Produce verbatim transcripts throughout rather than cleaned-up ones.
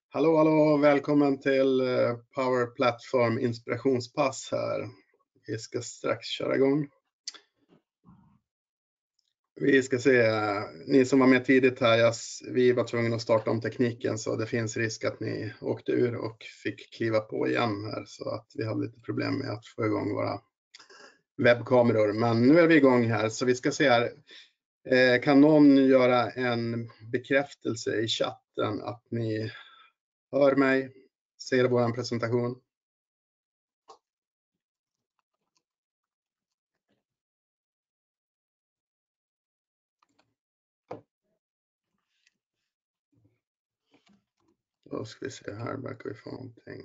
Hallå, hallå, välkommen till Power Platform inspirationspass här. Vi ska strax köra igång. Vi ska se, ni som var med tidigt här, jag, vi var tvungna att starta om tekniken så det finns risk att ni åkte ur och fick kliva på igen här så att vi hade lite problem med att få igång våra webbkameror. Men nu är vi igång här så vi ska se här, kan någon göra en bekräftelse i chatten att ni hör mig, ser vår presentation? Då ska vi se här, verkar vi få någonting.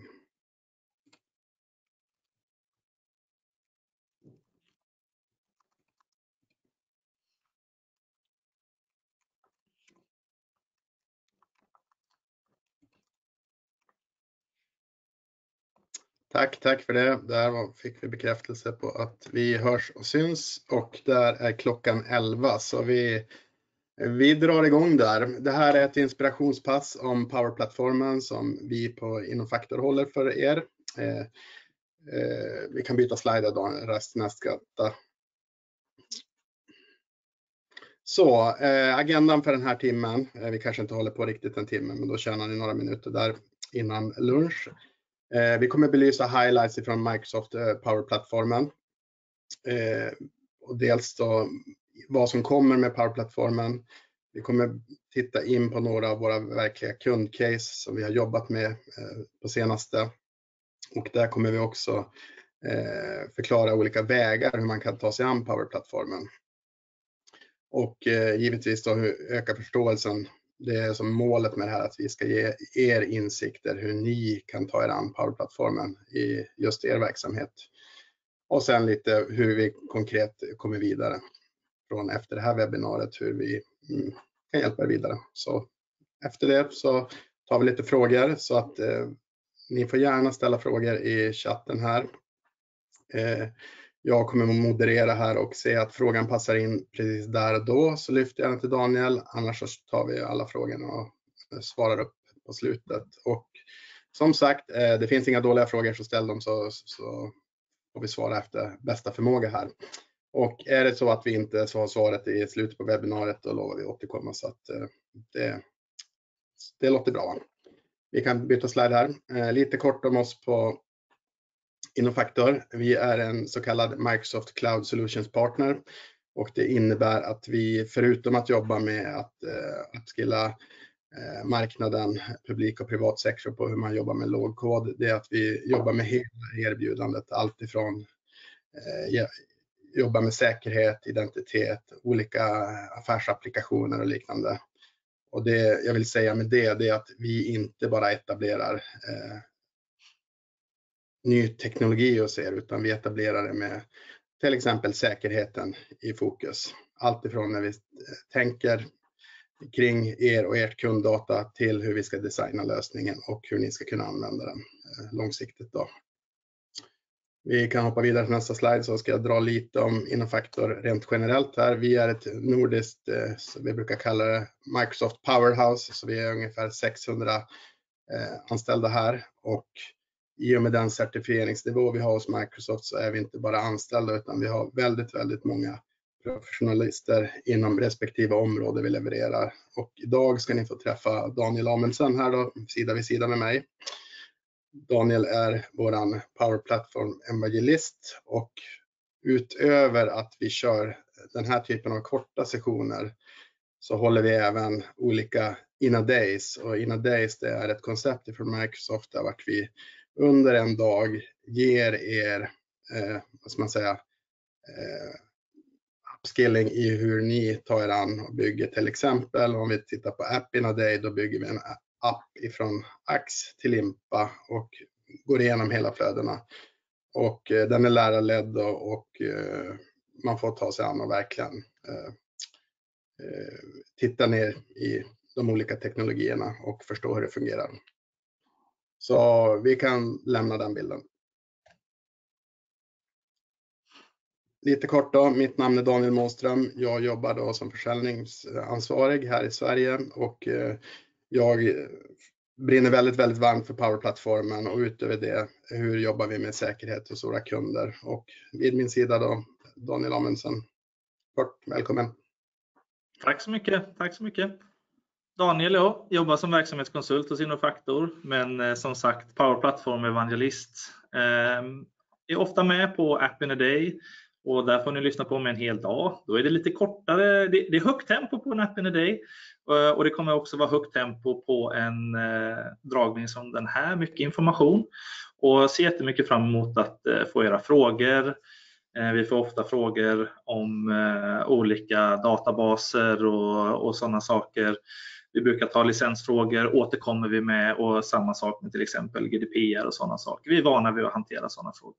Tack, tack för det. Där fick vi bekräftelse på att vi hörs och syns och där är klockan elva så vi, vi drar igång där. Det här är ett inspirationspass om Power-plattformen som vi på Innofactor håller för er. Eh, eh, vi kan byta slider då, resten är skratta. Så, eh, agendan för den här timmen, eh, vi kanske inte håller på riktigt en timme men då tjänar ni några minuter där innan lunch. Eh, vi kommer belysa highlights från Microsoft eh, Power-plattformen. Eh, och dels då vad som kommer med Power-plattformen. Vi kommer titta in på några av våra verkliga kundcase som vi har jobbat med eh, på senaste. Och där kommer vi också eh, förklara olika vägar hur man kan ta sig an Power-plattformen. Och eh, givetvis då öka förståelsen. Det är som målet med det här att vi ska ge er insikter hur ni kan ta er an Power-plattformen i just er verksamhet. Och sen lite hur vi konkret kommer vidare från efter det här webbinariet, hur vi mm, kan hjälpa er vidare. Så efter det så tar vi lite frågor så att eh, ni får gärna ställa frågor i chatten här. Eh, jag kommer att moderera här och se att frågan passar in precis där och då så lyfter jag den till Daniel. Annars så tar vi alla frågorna och svarar upp på slutet. Och som sagt, eh, det finns inga dåliga frågor så ställ dem så, så får vi svara efter bästa förmåga här. Och är det så att vi inte så har svaret i slutet på webbinariet då lovar vi återkomma så att eh, det, det låter bra. Vi kan byta slide här. Eh, lite kort om oss på Innofactor. Vi är en så kallad Microsoft Cloud Solutions Partner och det innebär att vi förutom att jobba med att eh, upskilla eh, marknaden, publik och privat sektor på hur man jobbar med lågkod, det är att vi jobbar med hela erbjudandet, allt ifrån eh, jobba med säkerhet, identitet, olika affärsapplikationer och liknande. Och det jag vill säga med det, det är att vi inte bara etablerar eh, ny teknologi hos er utan vi etablerar det med till exempel säkerheten i fokus. Allt ifrån när vi tänker kring er och ert kunddata till hur vi ska designa lösningen och hur ni ska kunna använda den eh, långsiktigt då. Vi kan hoppa vidare till nästa slide så ska jag dra lite om Innofactor rent generellt här. Vi är ett nordiskt, eh, vi brukar kalla det Microsoft Powerhouse, så vi är ungefär sexhundra eh, anställda här och i och med den certifieringsnivå vi har hos Microsoft så är vi inte bara anställda utan vi har väldigt, väldigt många professionalister inom respektive område vi levererar. Och idag ska ni få träffa Daniel Amundsen här då, sida vid sida med mig. Daniel är våran Power Platform evangelist och utöver att vi kör den här typen av korta sessioner så håller vi även olika In a Days och In a Days det är ett koncept från Microsoft där vart vi under en dag ger er eh, vad ska man säga eh, upskilling i hur ni tar er an och bygger till exempel om vi tittar på App In a Day då bygger vi en app ifrån ax till limpa och går igenom hela flödena och eh, den är lärarledd och, och eh, man får ta sig an och verkligen eh, eh, titta ner i de olika teknologierna och förstå hur det fungerar. Så vi kan lämna den bilden. Lite kort då, mitt namn är Daniel Måström. Jag jobbar då som försäljningsansvarig här i Sverige och eh, jag brinner väldigt, väldigt varmt för Power-plattformen, och utöver det, hur jobbar vi med säkerhet och stora kunder. Och vid min sida då, Daniel Amundsen. Kort, välkommen. Tack så mycket, tack så mycket. Daniel jag jobbar som verksamhetskonsult hos Innofactor, men eh, som sagt Power-plattform-evangelist. Eh, är ofta med på App in a Day, och där får ni lyssna på mig en hel dag. Då är det lite kortare, det, det är högt tempo på en App in a Day, eh, och det kommer också vara högt tempo på en eh, dragning som den här, mycket information. Och ser jättemycket fram emot att eh, få era frågor. Eh, vi får ofta frågor om eh, olika databaser och, och sådana saker. Vi brukar ta licensfrågor, återkommer vi med, och samma sak med till exempel G D P R och sådana saker. Vi är vana vid att hantera sådana frågor.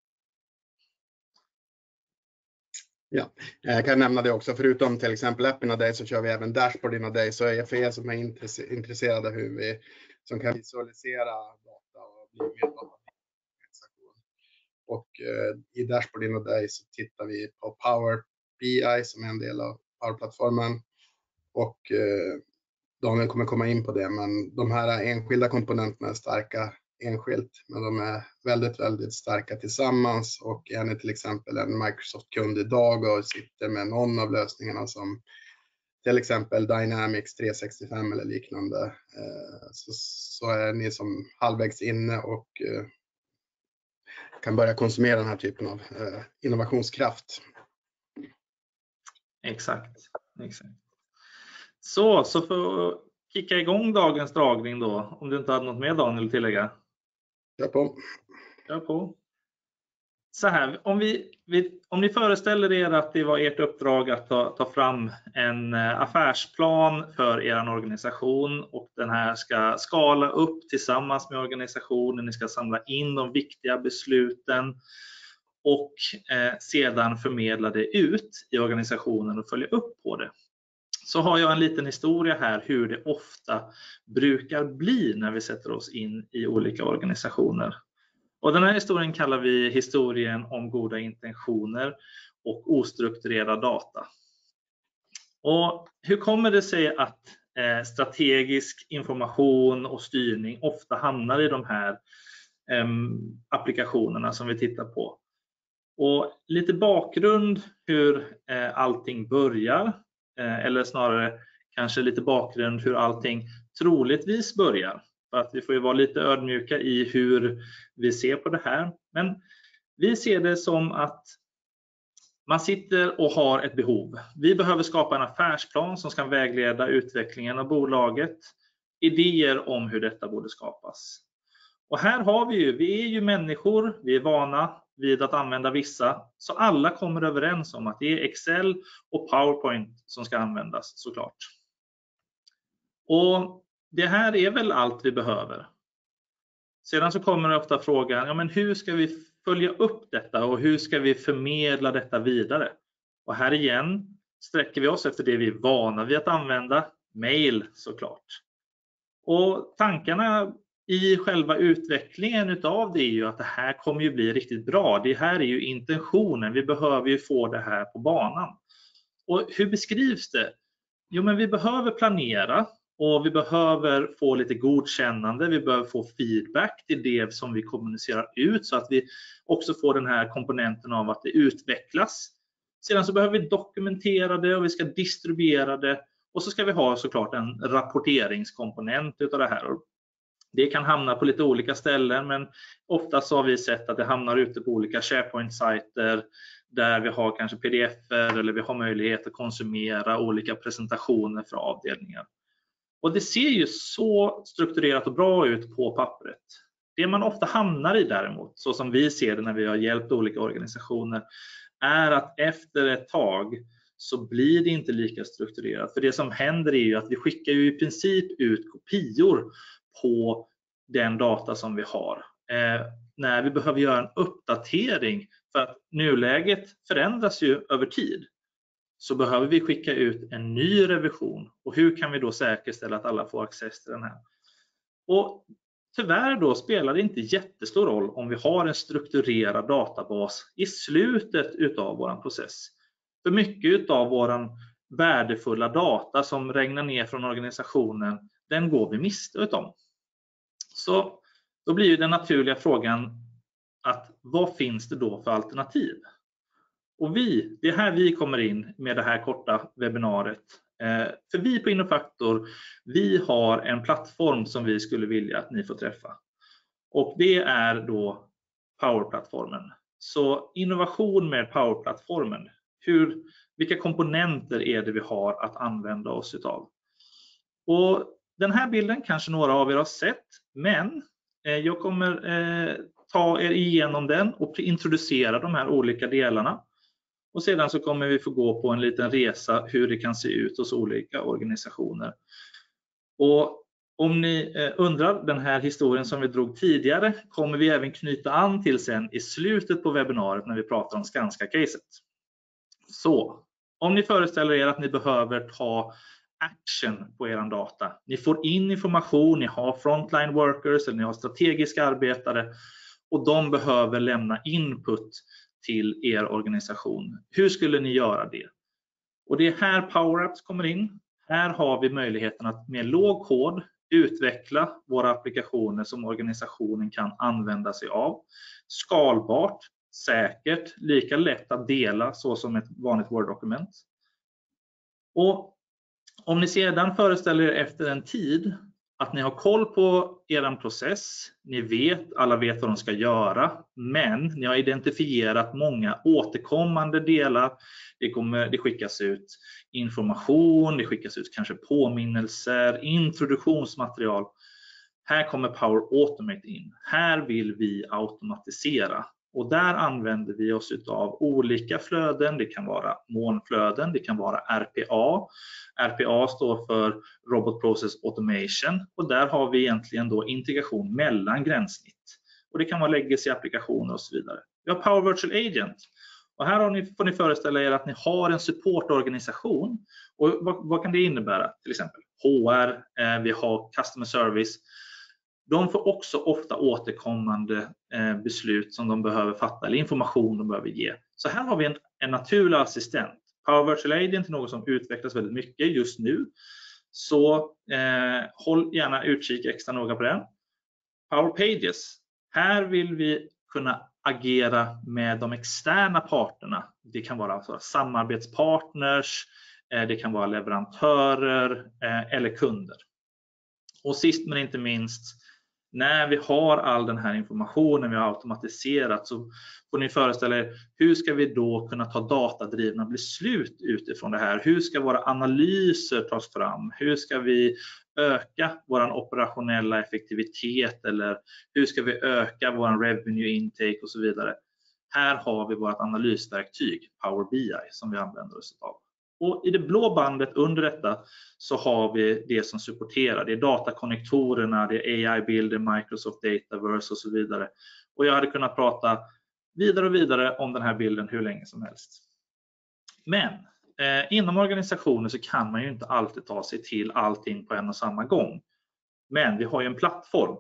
Ja, jag kan nämna det också. Förutom till exempel App in a Day så kör vi även Dashboard in a Day. Så för er som är intresserade hur vi som kan visualisera data och bli mer data. Och eh, i Dashboard in a Day så tittar vi på Power B I som är en del av Power-plattformen. Och eh, Daniel kommer komma in på det, men de här enskilda komponenterna är starka enskilt, men de är väldigt, väldigt starka tillsammans. Och är ni till exempel en Microsoft-kund idag och sitter med någon av lösningarna som till exempel Dynamics tre sextiofem eller liknande, eh, så, så är ni som halvvägs inne och eh, kan börja konsumera den här typen av eh, innovationskraft. Exakt, exakt. Så, så för att kicka igång dagens dragning då, om du inte hade något mer Daniel att tillägga. Kör på. Kör på. Så här, om, vi, vi, om ni föreställer er att det var ert uppdrag att ta, ta fram en affärsplan för er organisation, och den här ska skala upp tillsammans med organisationen, ni ska samla in de viktiga besluten och eh, sedan förmedla det ut i organisationen och följa upp på det. Så har jag en liten historia här hur det ofta brukar bli när vi sätter oss in i olika organisationer. Och den här historien kallar vi historien om goda intentioner och ostrukturerad data. Och hur kommer det sig att eh, strategisk information och styrning ofta hamnar i de här eh, applikationerna som vi tittar på? Och lite bakgrund hur eh, allting börjar, eh, eller snarare kanske lite bakgrund hur allting troligtvis börjar. För att vi får ju vara lite ödmjuka i hur vi ser på det här. Men vi ser det som att man sitter och har ett behov. Vi behöver skapa en affärsplan som ska vägleda utvecklingen av bolaget. Idéer om hur detta borde skapas. Och här har vi ju, vi är ju människor, vi är vana vid att använda vissa. Så alla kommer överens om att det är Excel och PowerPoint som ska användas såklart. Och det här är väl allt vi behöver. Sedan så kommer det ofta frågan, ja men hur ska vi följa upp detta och hur ska vi förmedla detta vidare? Och här igen sträcker vi oss efter det vi är vana vid att använda, mail såklart. Och tankarna i själva utvecklingen utav det är ju att det här kommer ju bli riktigt bra. Det här är ju intentionen, vi behöver ju få det här på banan. Och hur beskrivs det? Jo men vi behöver planera. Och vi behöver få lite godkännande, vi behöver få feedback till det som vi kommunicerar ut så att vi också får den här komponenten av att det utvecklas. Sedan så behöver vi dokumentera det och vi ska distribuera det, och så ska vi ha såklart en rapporteringskomponent utav det här. Det kan hamna på lite olika ställen, men oftast har vi sett att det hamnar ute på olika SharePoint-sajter där vi har kanske P D F-er eller vi har möjlighet att konsumera olika presentationer för avdelningar. Och det ser ju så strukturerat och bra ut på pappret. Det man ofta hamnar i däremot, så som vi ser det när vi har hjälpt olika organisationer, är att efter ett tag så blir det inte lika strukturerat. För det som händer är ju att vi skickar ju i princip ut kopior på den data som vi har. Eh, när vi behöver göra en uppdatering, för att nuläget förändras ju över tid, så behöver vi skicka ut en ny revision. Och hur kan vi då säkerställa att alla får access till den här? Och tyvärr då spelar det inte jättestor roll om vi har en strukturerad databas i slutet utav vår process. För mycket utav vår värdefulla data som regnar ner från organisationen, den går vi miste om. Så då blir ju den naturliga frågan att vad finns det då för alternativ? Och vi, det är här vi kommer in med det här korta webbinariet. Eh, för vi på Innofactor, vi har en plattform som vi skulle vilja att ni får träffa. Och det är då Power-plattformen. Så innovation med Power-plattformen. Hur, vilka komponenter är det vi har att använda oss utav? Och den här bilden kanske några av er har sett, men eh, jag kommer eh, ta er igenom den och introducera de här olika delarna. Och sedan så kommer vi få gå på en liten resa hur det kan se ut hos olika organisationer. Och om ni undrar, den här historien som vi drog tidigare kommer vi även knyta an till sen i slutet på webbinariet när vi pratar om Skanska-caset. Så om ni föreställer er att ni behöver ta action på er data. Ni får in information, ni har frontline workers eller ni har strategiska arbetare och de behöver lämna input till er organisation. Hur skulle ni göra det? Och det är här Power Apps kommer in. Här har vi möjligheten att med låg kod utveckla våra applikationer som organisationen kan använda sig av. Skalbart, säkert, lika lätt att dela så som ett vanligt Word-dokument. Och om ni sedan föreställer er efter en tid att ni har koll på er process, ni vet, alla vet vad de ska göra, men ni har identifierat många återkommande delar. Det, kommer, det skickas ut information, det skickas ut kanske påminnelser, introduktionsmaterial. Här kommer Power Automate in. Här vill vi automatisera. Och där använder vi oss av olika flöden. Det kan vara molnflöden, det kan vara R P A. R P A står för Robot Process Automation och där har vi egentligen då integration mellan gränssnitt. Och det kan vara legacy-applikationer och så vidare. Vi har Power Virtual Agent. Och här har ni, får ni föreställa er att ni har en supportorganisation. Och vad, vad kan det innebära? Till exempel H R, eh, vi har Customer Service. De får också ofta återkommande eh, beslut som de behöver fatta eller information de behöver ge. Så här har vi en, en naturlig assistent. Power Virtual Agent är något som utvecklas väldigt mycket just nu. Så eh, håll gärna utkik extra noga på den. Power Pages. Här vill vi kunna agera med de externa parterna. Det kan vara alltså samarbetspartners, eh, det kan vara leverantörer eh, eller kunder. Och sist men inte minst, när vi har all den här informationen vi har automatiserat så får ni föreställa er, hur ska vi då kunna ta datadrivna beslut utifrån det här? Hur ska våra analyser tas fram? Hur ska vi öka vår operationella effektivitet eller hur ska vi öka vår revenue intake och så vidare? Här har vi vårt analysverktyg Power B I som vi använder oss av. Och i det blå bandet under detta så har vi det som supporterar. Det är datakonnektorerna, det är A I-bilder, Microsoft Dataverse och så vidare. Och jag hade kunnat prata vidare och vidare om den här bilden hur länge som helst. Men eh, inom organisationer så kan man ju inte alltid ta sig till allting på en och samma gång. Men vi har ju en plattform.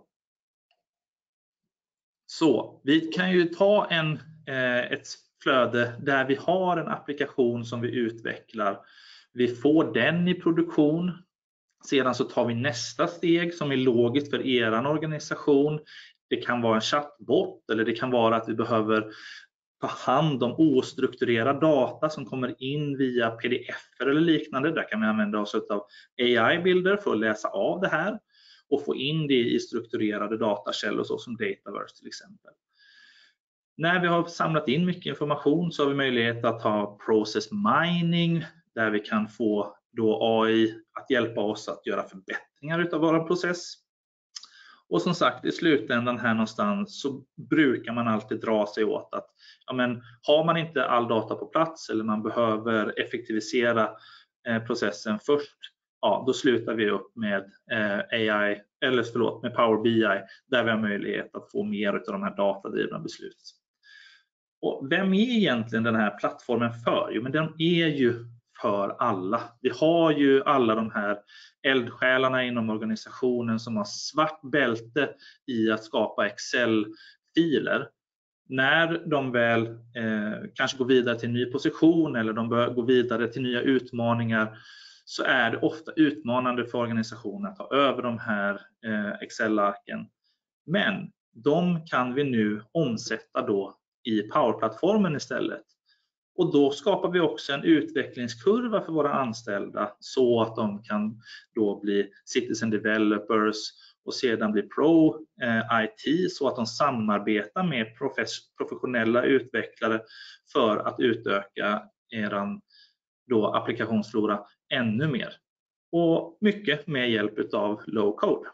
Så vi kan ju ta en, eh, ett flöde där vi har en applikation som vi utvecklar. Vi får den i produktion. Sedan så tar vi nästa steg som är logiskt för er organisation. Det kan vara en chattbot eller det kan vara att vi behöver ta hand om ostrukturerad data som kommer in via P D F eller liknande. Där kan vi använda oss av A I-bilder för att läsa av det här och få in det i strukturerade datakällor så som Dataverse till exempel. När vi har samlat in mycket information så har vi möjlighet att ha process mining där vi kan få då A I att hjälpa oss att göra förbättringar utav vår process. Och som sagt i slutändan här någonstans så brukar man alltid dra sig åt att ja, men, har man inte all data på plats eller man behöver effektivisera eh, processen först, ja, då slutar vi upp med eh, A I eller förlåt med Power B I där vi har möjlighet att få mer av de här datadrivna beslut. Och vem är egentligen den här plattformen för? Jo, men den är ju för alla. Vi har ju alla de här eldsjälarna inom organisationen som har svart bälte i att skapa Excel-filer. När de väl eh, kanske går vidare till en ny position eller de bör gå vidare till nya utmaningar så är det ofta utmanande för organisationen att ta över de här eh, Excel-arken. Men de kan vi nu omsätta då i Power-plattformen istället. Och då skapar vi också en utvecklingskurva för våra anställda så att de kan då bli citizen developers och sedan bli pro eh, I T så att de samarbetar med profes- professionella utvecklare för att utöka eran då applikationsflora ännu mer. Och mycket med hjälp av low code.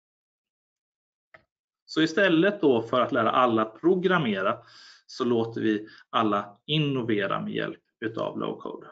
Så istället då för att lära alla programmera så låter vi alla innovera med hjälp av low code.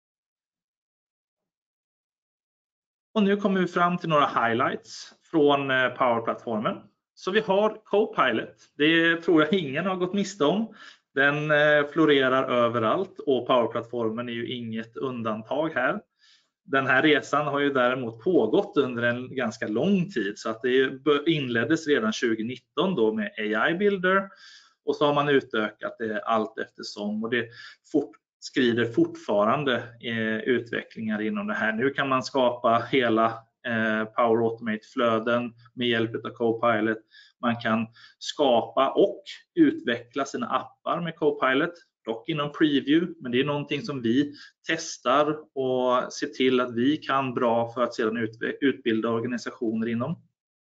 Och nu kommer vi fram till några highlights från Power-plattformen. Så vi har Copilot. Det tror jag ingen har gått miste om. Den florerar överallt och Power-plattformen är ju inget undantag här. Den här resan har ju däremot pågått under en ganska lång tid så att det inleddes redan tjugonitton då med A I Builder och så har man utökat det allt eftersom och det fortskrider fortfarande eh, utvecklingar inom det här. Nu kan man skapa hela eh, Power Automate-flöden med hjälp av Copilot. Man kan skapa och utveckla sina appar med Copilot. Dock inom preview, men det är någonting som vi testar och ser till att vi kan bra för att sedan utbilda organisationer inom.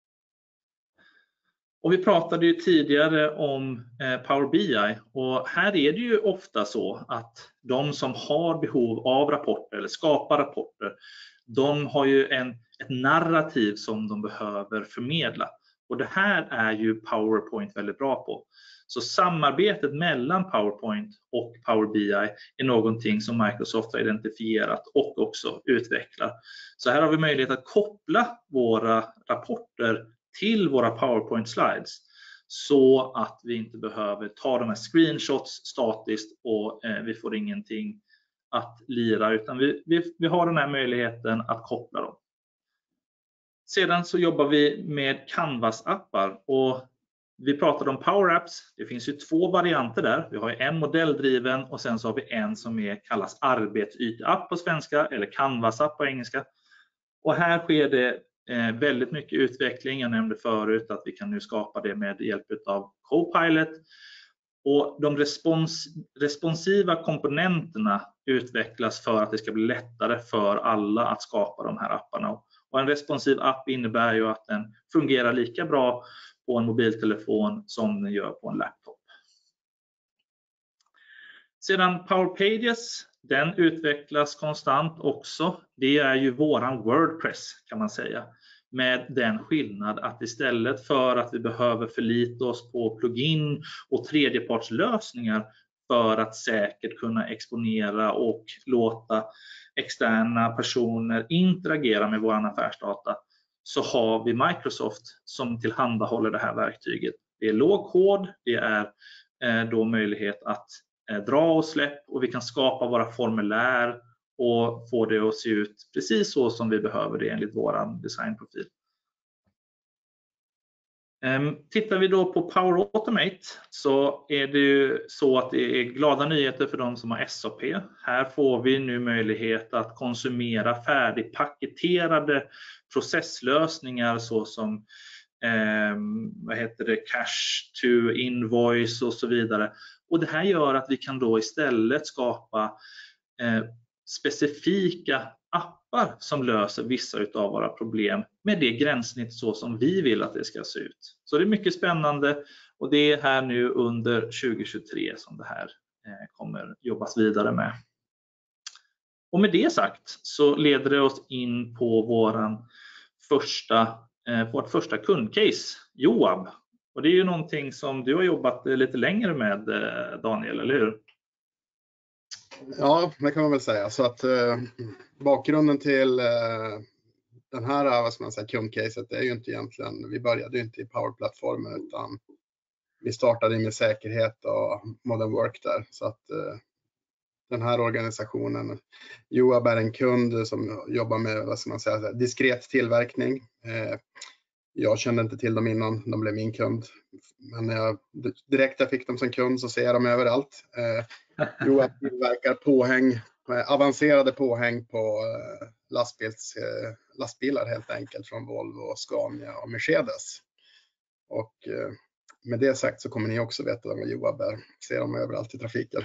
Och vi pratade ju tidigare om Power B I och här är det ju ofta så att de som har behov av rapporter eller skapar rapporter, de har ju en, ett narrativ som de behöver förmedla. Och det här är ju PowerPoint väldigt bra på. Så samarbetet mellan PowerPoint och Power B I är någonting som Microsoft har identifierat och också utvecklar. Så här har vi möjlighet att koppla våra rapporter till våra PowerPoint slides så att vi inte behöver ta de här screenshots statiskt och eh, vi får ingenting att lira utan vi, vi, vi har den här möjligheten att koppla dem. Sedan så jobbar vi med Canvas-appar och vi pratade om Power Apps. Det finns ju två varianter där. Vi har en modelldriven och sen så har vi en som är, kallas arbetsytapp på svenska eller Canvas-app på engelska. Och här sker det eh, väldigt mycket utveckling. Jag nämnde förut att vi kan nu skapa det med hjälp av Copilot. Och de respons, responsiva komponenterna utvecklas för att det ska bli lättare för alla att skapa de här apparna. Och en responsiv app innebär ju att den fungerar lika bra på en mobiltelefon som den gör på en laptop. Sedan Power Pages, den utvecklas konstant också. Det är ju våran WordPress kan man säga. Med den skillnad att istället för att vi behöver förlita oss på plugin och tredjepartslösningar för att säkert kunna exponera och låta externa personer interagera med våran affärsdata så har vi Microsoft som tillhandahåller det här verktyget. Det är lågkod, det är eh, då möjlighet att eh, dra och släpp och vi kan skapa våra formulär och få det att se ut precis så som vi behöver det enligt våran designprofil. Um, tittar vi då på Power Automate så är det ju så att det är glada nyheter för de som har S A P. Här får vi nu möjlighet att konsumera färdigpaketerade processlösningar såsom um, vad heter det, cash to invoice och så vidare. Och det här gör att vi kan då istället skapa eh, specifika appar som löser vissa av våra problem med det gränssnitt så som vi vill att det ska se ut. Så det är mycket spännande och det är här nu under tjugo tjugotre som det här kommer jobbas vidare med. Och med det sagt så leder det oss in på våran första, vårt första kundcase, Joab. Och det är ju någonting som du har jobbat lite längre med, Daniel, eller hur? Ja, det kan man väl säga. Så att eh, bakgrunden till eh, den här vad ska man säga, kundcaset är ju inte egentligen, vi började ju inte i Power-plattformen utan vi startade med säkerhet och modern work där. Så att eh, den här organisationen, Joab är en kund som jobbar med vad ska man säga, diskret tillverkning. Eh, jag kände inte till dem innan de blev min kund. Men när jag direkt jag fick dem som kund så ser jag dem överallt. Eh, Joab tillverkar påhäng, avancerade påhäng på lastbils, lastbilar helt enkelt från Volvo, Scania och Mercedes. Och med det sagt så kommer ni också veta vad Joab är. Ser dem överallt i trafiken.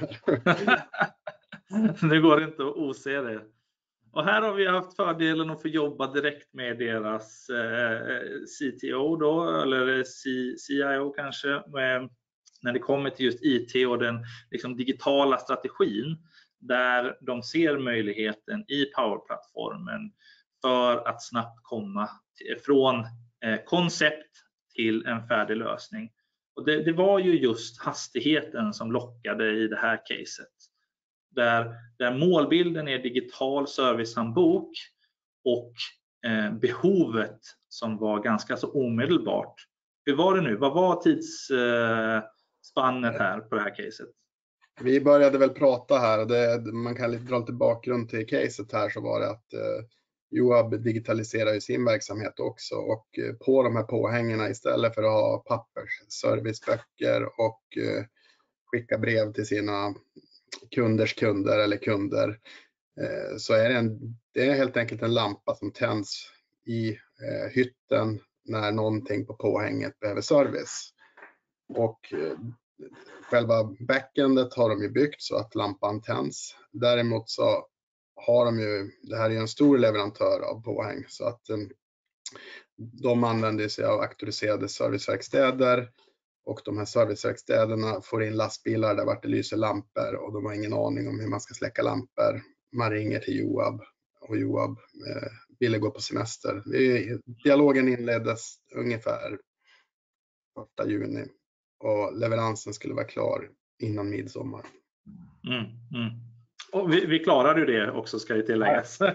Nu går det inte att ose det. Och här har vi haft fördelen att få jobba direkt med deras eh, C T O då, eller C- CIO kanske, eh, när det kommer till just I T och den liksom, digitala strategin, där de ser möjligheten i Power-plattformen för att snabbt komma till, från eh, koncept till en färdig lösning. Och det, det var ju just hastigheten som lockade i det här caset. Där, där målbilden är digital servicehandbok och eh, behovet som var ganska så omedelbart. Hur var det nu? Vad var tidsspannet eh, här på det här caset? Vi började väl prata här, det, man kan lite dra lite bakgrund till caset här, så var det att eh, Joab digitaliserar ju sin verksamhet också, och eh, på de här påhängerna istället för att ha pappers, serviceböcker och eh, skicka brev till sina kunders kunder eller kunder, eh, så är det, en, det är helt enkelt en lampa som tänds i eh, hytten när någonting på påhänget behöver service. Och eh, själva backendet har de ju byggt så att lampan tänds. Däremot så har de ju, det här är ju en stor leverantör av påhäng, så att eh, de använder sig av auktoriserade serviceverkstäder, och de här serviceverkstäderna får in lastbilar där vart det lyser lampor, och de har ingen aning om hur man ska släcka lampor. Man ringer till Joab, och Joab eh, ville gå på semester. Dialogen inleddes ungefär första juni och leveransen skulle vara klar innan midsommar. Mm, mm. Och vi, vi klarade ju det också, ska ju tilläggas. Ja.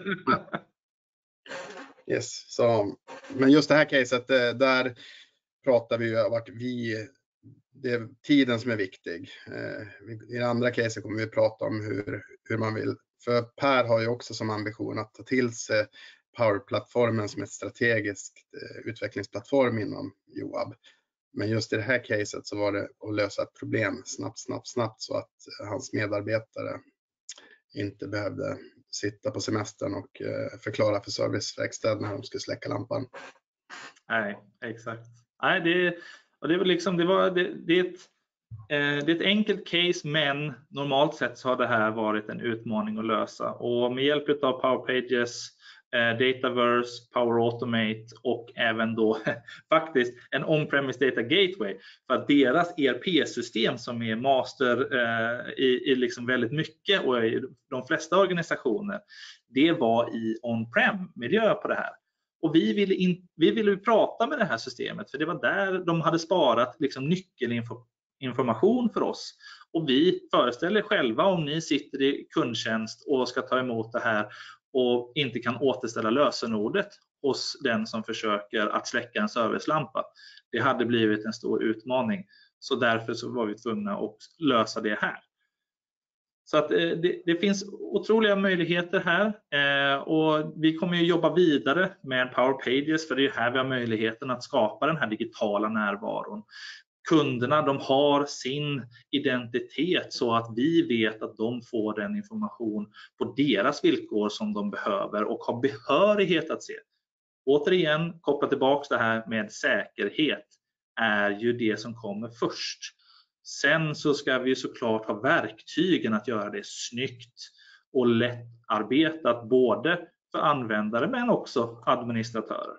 Yes, så, men just det här caset, där pratar vi ju om att vi, det är tiden som är viktig. I det andra caset kommer vi prata om hur, hur man vill. För Per har ju också som ambition att ta till sig Power-plattformen som ett strategiskt utvecklingsplattform inom Joab. Men just i det här caset så var det att lösa ett problem snabbt, snabbt, snabbt, så att hans medarbetare inte behövde sitta på semestern och förklara för serviceverkstäderna när de skulle släcka lampan. Nej, exakt. Nej, det, och det var liksom, det var, det, det, är ett, eh, det är ett enkelt case, men normalt sett så har det här varit en utmaning att lösa. Och med hjälp av Power Pages, eh, Dataverse, Power Automate och även då faktiskt en on-premise data gateway, för att deras E R P-system som är master eh, i, i liksom väldigt mycket och i de flesta organisationer, det var i on-prem miljö på det här. Och vi ville, in, vi ville ju prata med det här systemet, för det var där de hade sparat liksom nyckelinformation för oss. Och vi föreställer själva, om ni sitter i kundtjänst och ska ta emot det här och inte kan återställa lösenordet hos den som försöker att släcka en servicelampa. Det hade blivit en stor utmaning. Så därför så var vi tvungna att lösa det här. Så att det, det finns otroliga möjligheter här, eh, och vi kommer ju jobba vidare med Power Pages, för det är här vi har möjligheten att skapa den här digitala närvaron. Kunderna, de har sin identitet så att vi vet att de får den information på deras villkor som de behöver och har behörighet att se. Återigen, koppla tillbaka det här med säkerhet är ju det som kommer först. Sen så ska vi såklart ha verktygen att göra det snyggt och lättarbetat, både för användare men också administratörer.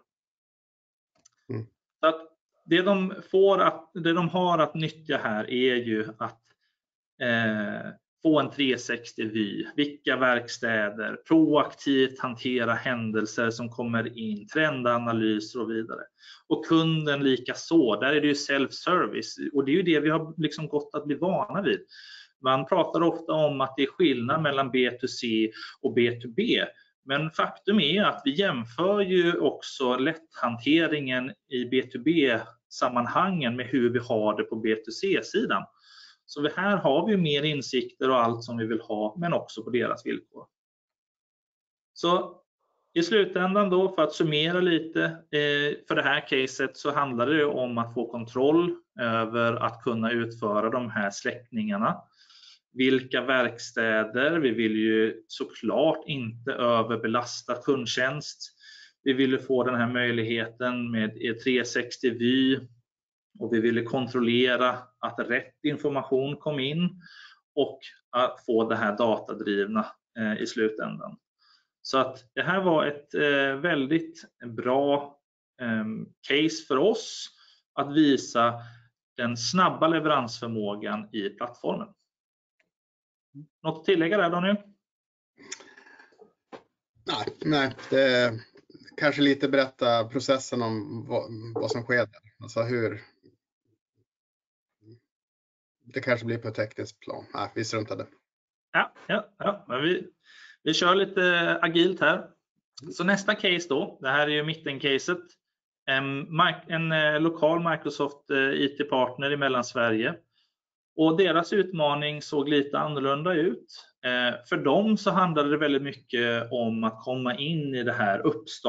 Mm. Så att det, de får att, det de har att nyttja här är ju att eh, få en trehundrasextio-vy, vilka verkstäder, proaktivt hantera händelser som kommer in, trendanalyser och vidare. Och kunden lika så, där är det ju self-service, och det är ju det vi har liksom gått att bli vana vid. Man pratar ofta om att det är skillnad mellan B to C och B to B, men faktum är att vi jämför ju också lätthanteringen i B to B-sammanhangen med hur vi har det på B to C-sidan. Så här har vi mer insikter och allt som vi vill ha, men också på deras villkor. Så i slutändan då, för att summera lite, eh, för det här caset så handlar det om att få kontroll över att kunna utföra de här släckningarna. Vilka verkstäder, vi vill ju såklart inte överbelasta kundtjänst. Vi vill få den här möjligheten med trehundrasextio-vy och vi ville kontrollera att rätt information kom in och att få det här datadrivna eh, i slutändan. Så att det här var ett eh, väldigt bra eh, case för oss att visa den snabba leveransförmågan i plattformen. Något att tillägga där, Daniel? Nej, nej, det är kanske lite berätta processen om vad, vad som sker där. Alltså hur det kanske blir på ett tekniskt plan. Nej, vi struntade. Ja, ja, ja. Men vi, vi kör lite agilt här. Så nästa case då, det här är ju mitten-caset. En, en lokal Microsoft I T-partner i Mellansverige. Och deras utmaning såg lite annorlunda ut. Eh, för dem så handlade det väldigt mycket om att komma in i det här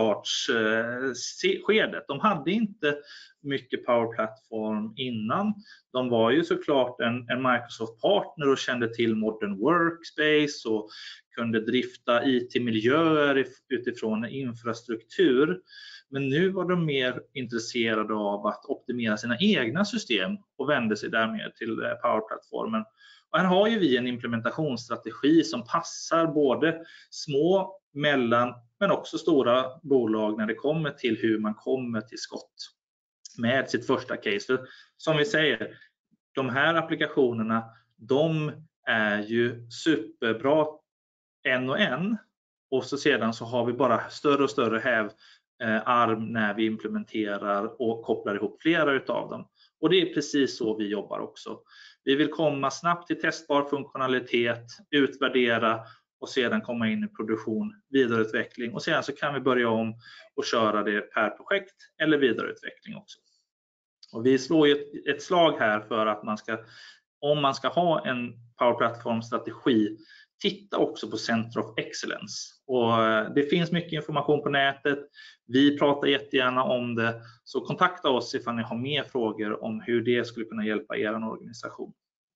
uppstartsskedet. De hade inte mycket Power Platform innan. De var ju såklart en, en Microsoft-partner och kände till Modern Workspace och kunde drifta I T-miljöer utifrån infrastruktur. Men nu var de mer intresserade av att optimera sina egna system och vände sig därmed till Power-plattformen. Och här har ju vi en implementationsstrategi som passar både små, mellan men också stora bolag när det kommer till hur man kommer till skott med sitt första case. För som vi säger, de här applikationerna, de är ju superbra en och en, och så sedan så har vi bara större och större häv arm när vi implementerar och kopplar ihop flera utav dem. Och det är precis så vi jobbar också. Vi vill komma snabbt till testbar funktionalitet, utvärdera och sedan komma in i produktion, vidareutveckling, och sedan så kan vi börja om och köra det per projekt eller vidareutveckling också. Och vi slår ju ett, ett slag här för att man ska, om man ska ha en Power Platform-strategi, titta också på Center of Excellence. Och det finns mycket information på nätet. Vi pratar jättegärna om det. Så kontakta oss ifall ni har mer frågor om hur det skulle kunna hjälpa er organisation.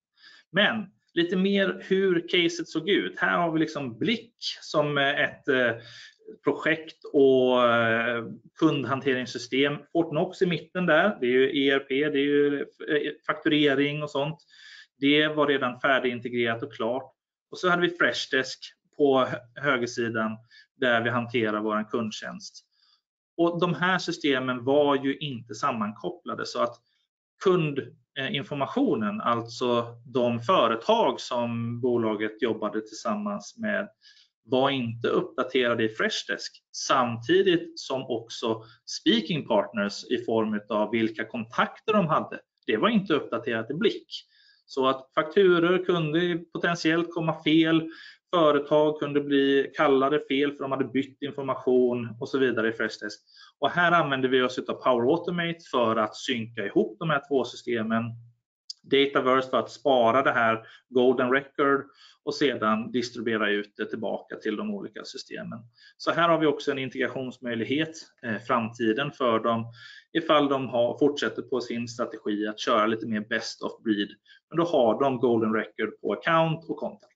Men lite mer hur caset såg ut. Här har vi liksom Blick som ett projekt och kundhanteringssystem. Fortnox i mitten där. Det är ju E R P, det är ju fakturering och sånt. Det var redan färdigintegrerat och klart. Och så hade vi Freshdesk på högersidan där vi hanterar vår kundtjänst. Och de här systemen var ju inte sammankopplade, så att kundinformationen, alltså de företag som bolaget jobbade tillsammans med, var inte uppdaterade i Freshdesk, samtidigt som också speaking partners i form av vilka kontakter de hade, det var inte uppdaterat i Blick. Så att fakturor kunde potentiellt komma fel, företag kunde bli kallade fel för de hade bytt information och så vidare i Freshdesk. Och här använder vi oss av Power Automate för att synka ihop de här två systemen. Dataverse för att spara det här Golden Record och sedan distribuera ut det tillbaka till de olika systemen. Så här har vi också en integrationsmöjlighet eh, framtiden för dem ifall de har, fortsätter på sin strategi att köra lite mer best of breed. Men då har de Golden Record på account och kontakt.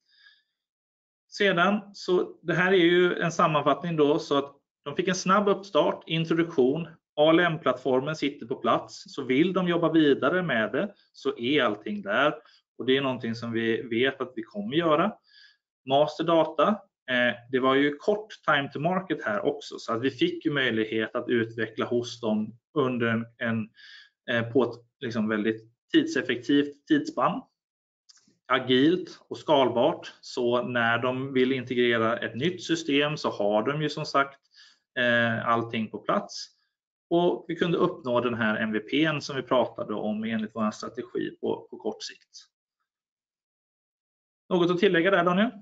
Sedan, så det här är ju en sammanfattning då, så att de fick en snabb uppstart, introduktion. A L M-plattformen sitter på plats, så vill de jobba vidare med det så är allting där. Och det är någonting som vi vet att vi kommer göra. Masterdata, eh, det var ju kort time to market här också, så att vi fick ju möjlighet att utveckla hos dem under en, en eh, på ett liksom väldigt tidseffektivt tidsspann. Agilt och skalbart, så när de vill integrera ett nytt system så har de ju som sagt eh, allting på plats. Och vi kunde uppnå den här M V P:n som vi pratade om enligt vår strategi på, på kort sikt. Något att tillägga där, Daniel?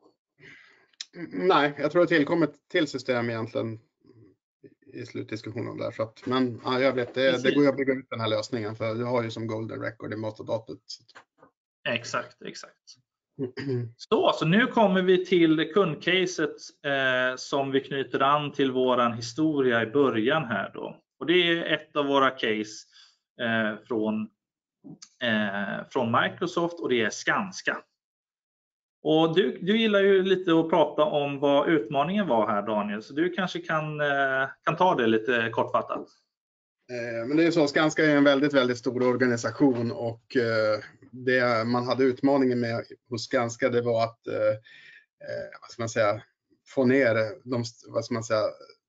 Nej, jag tror det tillkommer till system egentligen i slutdiskussionen där. Så att, men ja, jag vet, det, det går ju att bygga ut den här lösningen, för du har ju som Golden Record i Masterdata. Exakt, exakt. Så, så nu kommer vi till kundcaset eh, som vi knyter an till våran historia i början här då. Och det är ett av våra case eh, från, eh, från Microsoft, och det är Skanska. Och du, du gillar ju lite att prata om vad utmaningen var här, Daniel, så du kanske kan, eh, kan ta det lite kortfattat. Men det är så, Skanska är en väldigt, väldigt stor organisation och det man hade utmaningen med hos Skanska, det var att vad ska man säga, få ner de, vad ska man säga,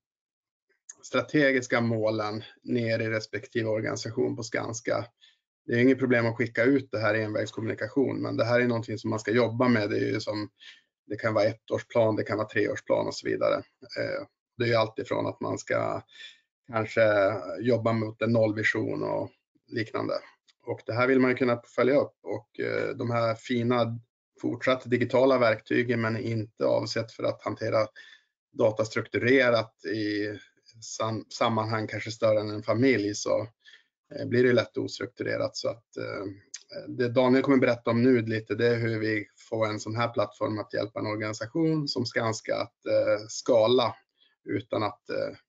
strategiska målen ner i respektive organisation på Skanska. Det är inget problem att skicka ut det här i envägskommunikation, men det här är någonting som man ska jobba med. Det är ju som, det kan vara ettårsplan, det kan vara treårsplan och så vidare. Det är ju alltid från att man ska kanske jobba mot en nollvision och liknande. Och det här vill man ju kunna följa upp, och de här fina fortsatt digitala verktygen, men inte avsett för att hantera data strukturerat i sam sammanhang kanske större än en familj, så blir det lätt ostrukturerat. Så att det Daniel kommer berätta om nu lite, det är hur vi får en sån här plattform att hjälpa en organisation som Skanska att skala utan att,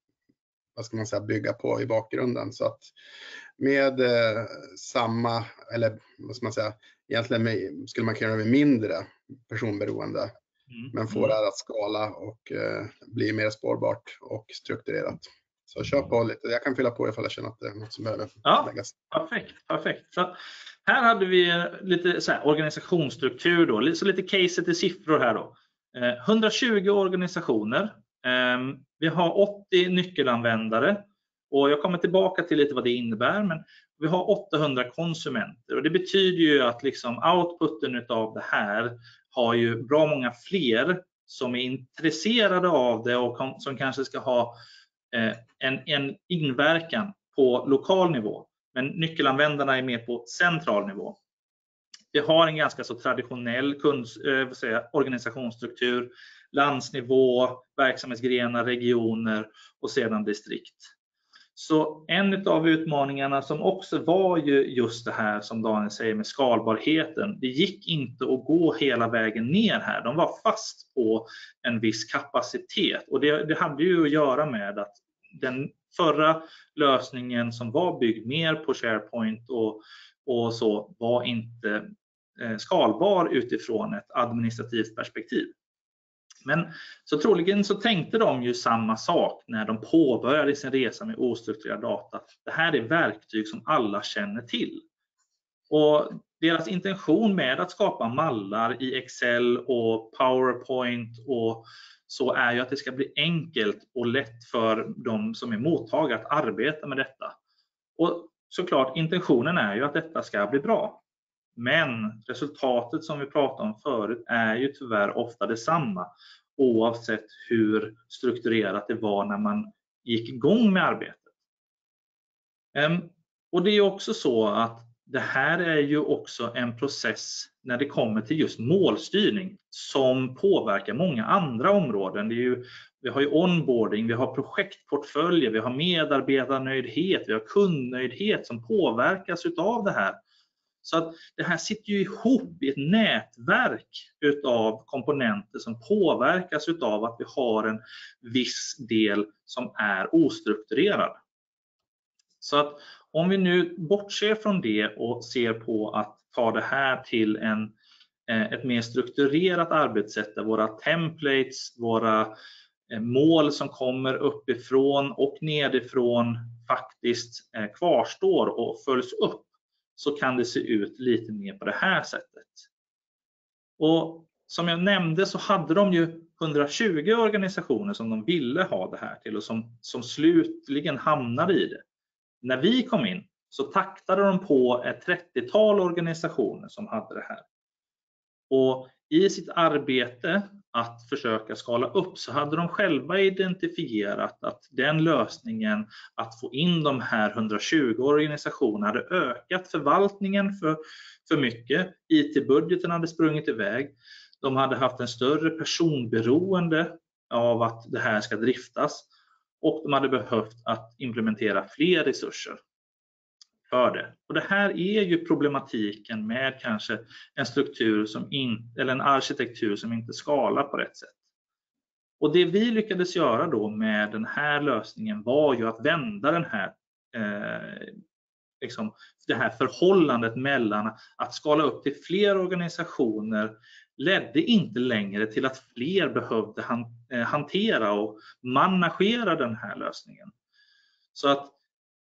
vad ska man säga, bygga på i bakgrunden. Så att med eh, samma, eller vad ska man säga, egentligen med, skulle man kunna göra med mindre personberoende, mm. men få det här att skala och eh, bli mer spårbart och strukturerat. Så kör på lite, jag kan fylla på ifall jag känner att det är något som behöver ja, läggas. Perfekt, perfekt. Så här hade vi lite så här, organisationsstruktur då, så lite caset i siffror här då. Eh, hundratjugo organisationer. Vi har åttio nyckelanvändare och jag kommer tillbaka till lite vad det innebär, men vi har åttahundra konsumenter och det betyder ju att liksom outputen av det här har ju bra många fler som är intresserade av det och som kanske ska ha en, en inverkan på lokal nivå, men nyckelanvändarna är mer på central nivå. Vi har en ganska så traditionell kunds, eh, vad säger, organisationsstruktur, landsnivå, verksamhetsgrenar, regioner och sedan distrikt. Så en av utmaningarna som också var ju just det här som Daniel säger med skalbarheten. Det gick inte att gå hela vägen ner här. De var fast på en viss kapacitet och det, det hade ju att göra med att den förra lösningen som var byggd mer på SharePoint och, och så var inte eh, skalbar utifrån ett administrativt perspektiv. Men så troligen så tänkte de ju samma sak när de påbörjade sin resa med ostrukturerad data. Det här är verktyg som alla känner till. Och deras intention med att skapa mallar i Excel och PowerPoint och så är ju att det ska bli enkelt och lätt för de som är mottagare att arbeta med detta. Och såklart, intentionen är ju att detta ska bli bra. Men resultatet som vi pratade om förut är ju tyvärr ofta detsamma oavsett hur strukturerat det var när man gick igång med arbetet. Och det är också så att det här är ju också en process när det kommer till just målstyrning som påverkar många andra områden. Det är ju, vi har ju onboarding, vi har projektportföljer, vi har medarbetarnöjdhet, vi har kundnöjdhet som påverkas utav det här. Så att det här sitter ju ihop i ett nätverk utav komponenter som påverkas utav att vi har en viss del som är ostrukturerad. Så att om vi nu bortser från det och ser på att ta det här till en, ett mer strukturerat arbetssätt där våra templates, våra mål som kommer uppifrån och nedifrån faktiskt kvarstår och följs upp, så kan det se ut lite mer på det här sättet. Och som jag nämnde så hade de ju hundratjugo organisationer som de ville ha det här till och som, som slutligen hamnade i det. När vi kom in så taktade de på ett trettiotal organisationer som hade det här. Och i sitt arbete att försöka skala upp så hade de själva identifierat att den lösningen att få in de här hundratjugo organisationerna hade ökat förvaltningen för, för mycket. I T-budgeten hade sprungit iväg. De hade haft en större personberoende av att det här ska driftas. Och de hade behövt att implementera fler resurser för det. Och det här är ju problematiken med kanske en struktur som in, eller en arkitektur som inte skalar på rätt sätt. Och det vi lyckades göra då med den här lösningen var ju att vända den här, eh, liksom, det här förhållandet mellan att skala upp till fler organisationer ledde inte längre till att fler behövde hantera och managera den här lösningen. Så att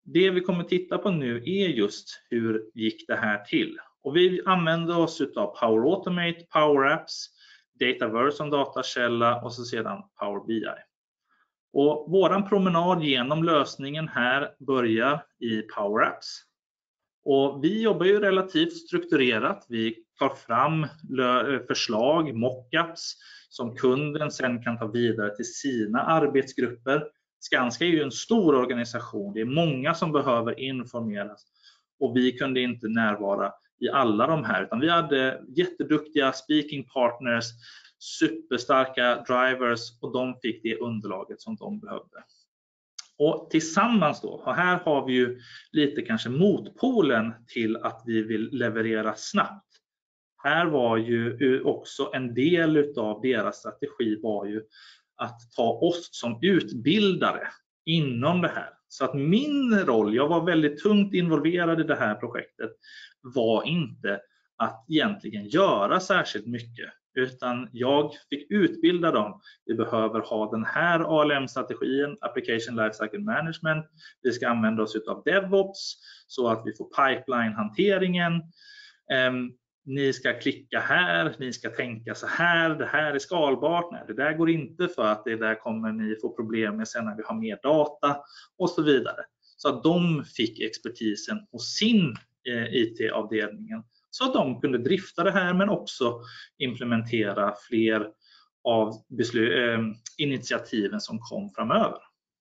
det vi kommer titta på nu är just hur gick det här till. Och vi använder oss av Power Automate, Power Apps, Dataverse som datakälla och så sedan Power B I. Och våran promenad genom lösningen här börjar i Power Apps. Och vi jobbar ju relativt strukturerat. Vi tar fram förslag, mockups som kunden sen kan ta vidare till sina arbetsgrupper. Skanska är ju en stor organisation. Det är många som behöver informeras. Och vi kunde inte närvara i alla de här, utan vi hade jätteduktiga speaking partners, superstarka drivers och de fick det underlaget som de behövde. Och tillsammans då, och här har vi ju lite kanske motpolen till att vi vill leverera snabbt. Här var ju också en del av deras strategi var ju att ta oss som utbildare inom det här. Så att min roll, jag var väldigt tungt involverad i det här projektet, var inte att egentligen göra särskilt mycket. Utan jag fick utbilda dem. Vi behöver ha den här A L M-strategin, Application Lifecycle Management. Vi ska använda oss av DevOps så att vi får pipeline-hanteringen. Um, ni ska klicka här, ni ska tänka så här, det här är skalbart. Nej, det där går inte för att det där kommer ni få problem med sen när vi har mer data och så vidare. Så att de fick expertisen hos sin eh, I T-avdelningen. Så att de kunde drifta det här men också implementera fler av beslut, eh, initiativen som kom framöver.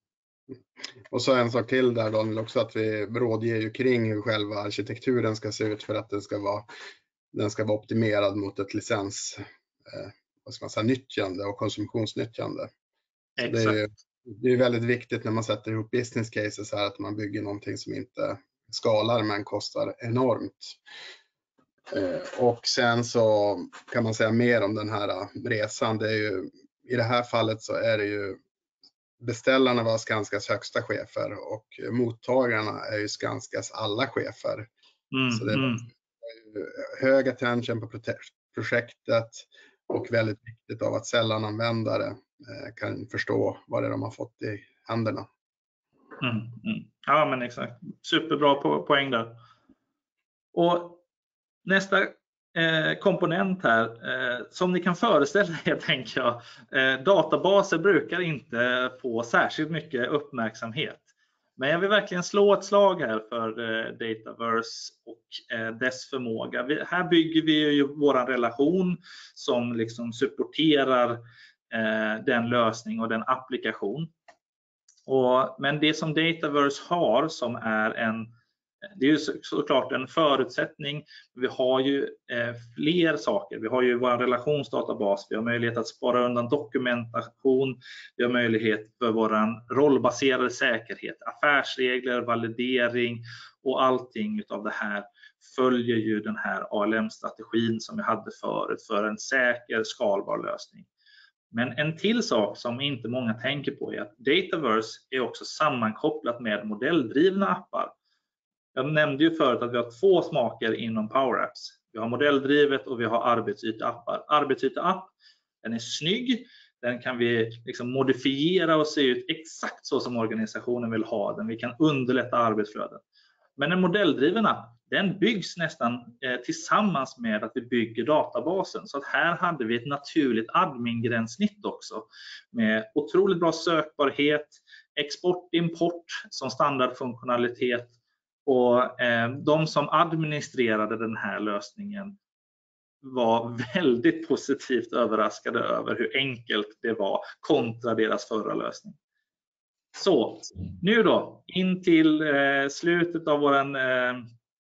Och så en sak till där Daniel också, att vi rådger ju kring hur själva arkitekturen ska se ut för att den ska vara, den ska vara optimerad mot ett licens, eh, vad ska man säga, nyttjande och konsumtionsnyttjande. Så det är ju, det är väldigt viktigt när man sätter ihop business cases här att man bygger någonting som inte skalar men kostar enormt. Och sen så kan man säga mer om den här resan. Det är ju, i det här fallet så är det ju beställarna var Skanskas högsta chefer och mottagarna är ju Skanskas alla chefer. Mm, så det är mm. hög attention på projektet och väldigt viktigt av att sällananvändare kan förstå vad det är de har fått i händerna. Mm, mm. Ja men exakt, superbra po- poäng där. Och nästa eh, komponent här, eh, som ni kan föreställa er tänker jag, eh, databaser brukar inte få särskilt mycket uppmärksamhet. Men jag vill verkligen slå ett slag här för eh, Dataverse och eh, dess förmåga. Vi, här bygger vi ju vår relation som liksom supporterar eh, den lösning och den applikation. Och, men det som Dataverse har som är en Det är ju såklart en förutsättning. Vi har ju eh, fler saker. Vi har ju vår relationsdatabas. Vi har möjlighet att spara undan dokumentation. Vi har möjlighet för vår rollbaserade säkerhet, affärsregler, validering och allting av det här följer ju den här A L M-strategin som vi hade förut för en säker, skalbar lösning. Men en till sak som inte många tänker på är att Dataverse är också sammankopplat med modelldrivna appar. Jag nämnde ju förut att vi har två smaker inom Power Apps. Vi har modelldrivet och vi har arbetsyteappar. Arbetsyteapp, den är snygg. Den kan vi liksom modifiera och se ut exakt så som organisationen vill ha den. Vi kan underlätta arbetsflödet. Men en modelldriven app, den byggs nästan eh, tillsammans med att vi bygger databasen. Så att här hade vi ett naturligt admin-gränssnitt också. Med otroligt bra sökbarhet, export, import som standardfunktionalitet. Och eh, de som administrerade den här lösningen var väldigt positivt överraskade över hur enkelt det var kontra deras förra lösning. Så, nu då, in till eh, slutet av vår eh,